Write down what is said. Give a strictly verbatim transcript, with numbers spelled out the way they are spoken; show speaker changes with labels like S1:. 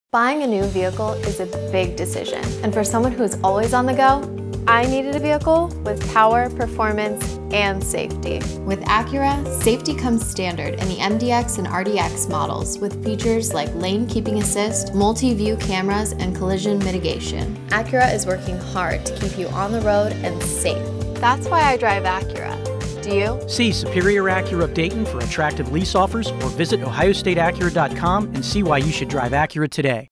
S1: Buying a new vehicle is a big decision, and for someone who's always on the go, I needed a vehicle with power, performance, and safety. With Acura, safety comes standard in the M D X and R D X models with features like lane keeping assist, multi-view cameras, and collision mitigation. Acura is working hard to keep you on the road and safe. That's why I drive Acura. Do you?
S2: See Superior Acura of Dayton for attractive lease offers or visit ohio state acura dot com and see why you should drive Acura today.